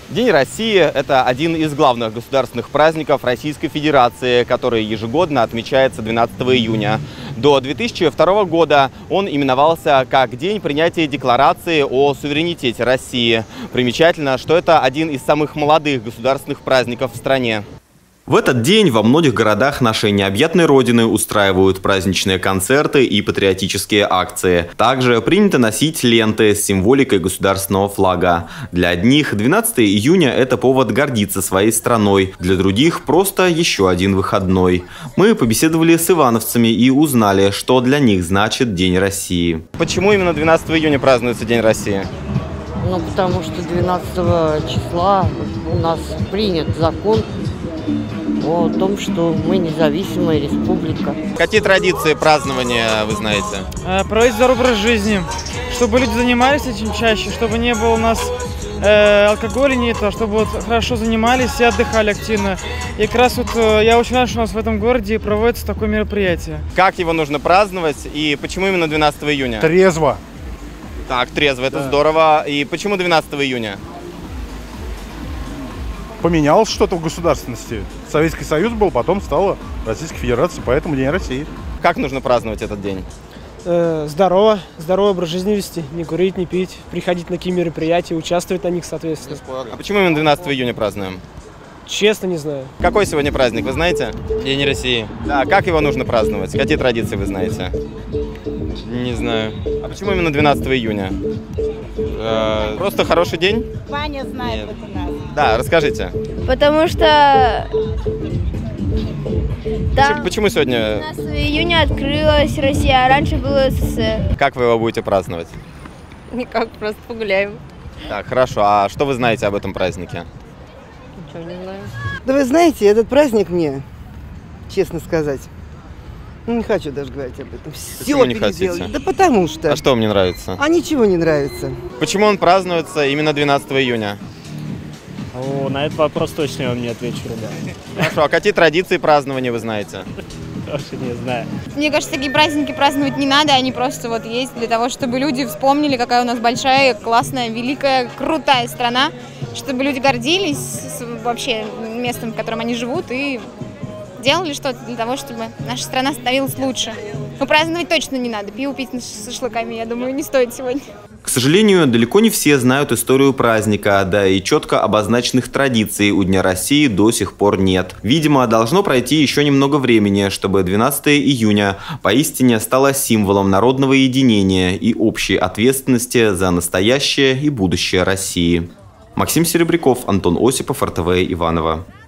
День России – это один из главных государственных праздников Российской Федерации, который ежегодно отмечается 12 июня. До 2002 года он именовался как День принятия Декларации о суверенитете России. Примечательно, что это один из самых молодых государственных праздников в стране. В этот день во многих городах нашей необъятной родины устраивают праздничные концерты и патриотические акции. Также принято носить ленты с символикой государственного флага. Для одних 12 июня – это повод гордиться своей страной, для других – просто еще один выходной. Мы побеседовали с ивановцами и узнали, что для них значит День России. Почему именно 12 июня празднуется День России? Ну, потому что 12 числа у нас принят закон о том, что мы независимая республика. Какие традиции празднования вы знаете? Проводить здоровый образ жизни, чтобы люди занимались этим чаще, чтобы не было у нас алкоголя, не то, чтобы вот хорошо занимались и отдыхали активно. И как раз вот я очень рад, что у нас в этом городе проводится такое мероприятие. Как его нужно праздновать и почему именно 12 июня? Трезво. Так, трезво, это здорово. И почему 12 июня? Поменялось что-то в государственности. Советский Союз был, потом стала Российская Федерация, поэтому День России. Как нужно праздновать этот день? Здорово, здоровый образ жизни вести, не курить, не пить, приходить на какие мероприятия, участвовать на них, соответственно. А почему именно 12 июня празднуем? Честно, не знаю. Какой сегодня праздник, вы знаете? День России. Да, как его нужно праздновать? Какие традиции вы знаете? Не знаю. А почему именно 12 июня? Просто хороший день? Ваня знает вот у нас. Да, расскажите. Потому что там Почему сегодня? 12 июня открылась Россия, а раньше был СССР. Как вы его будете праздновать? Никак, просто погуляем. Так, хорошо. А что вы знаете об этом празднике? Ничего не знаю. Да вы знаете, этот праздник мне, честно сказать, не хочу даже говорить об этом. Почему не хотите? Да потому что. А что вам не нравится? А ничего не нравится. Почему он празднуется именно 12 июня? На этот вопрос точно я вам не отвечу, ребят. Хорошо, а какие традиции празднования вы знаете? Тоже не знаю. Мне кажется, такие праздники праздновать не надо, они просто вот есть для того, чтобы люди вспомнили, какая у нас большая, классная, великая, крутая страна, чтобы люди гордились вообще местом, в котором они живут, и делали что-то для того, чтобы наша страна становилась лучше. Но праздновать точно не надо, пиво пить с шашлыками, я думаю, не стоит сегодня. К сожалению, далеко не все знают историю праздника, да и четко обозначенных традиций у Дня России до сих пор нет. Видимо, должно пройти еще немного времени, чтобы 12 июня поистине стало символом народного единения и общей ответственности за настоящее и будущее России. Максим Серебряков, Антон Осипов, РТВ Иваново.